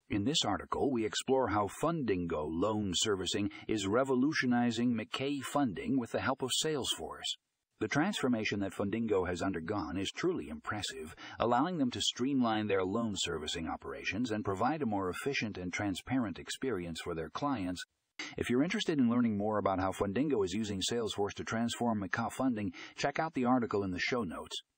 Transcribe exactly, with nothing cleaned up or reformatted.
In this article, we explore how Fundingo loan servicing is revolutionizing M C A funding with the help of Salesforce. The transformation that Fundingo has undergone is truly impressive, allowing them to streamline their loan servicing operations and provide a more efficient and transparent experience for their clients. If you're interested in learning more about how Fundingo is using Salesforce to transform M C A funding, check out the article in the show notes.